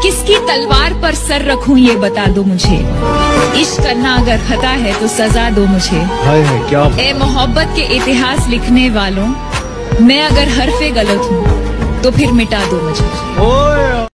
किसकी तलवार पर सर रखूं ये बता दो मुझे। इश्क करना अगर खता है तो सजा दो मुझे। क्या ए मोहब्बत के इतिहास लिखने वालों, मैं अगर हरफे गलत हूँ तो फिर मिटा दो मुझे।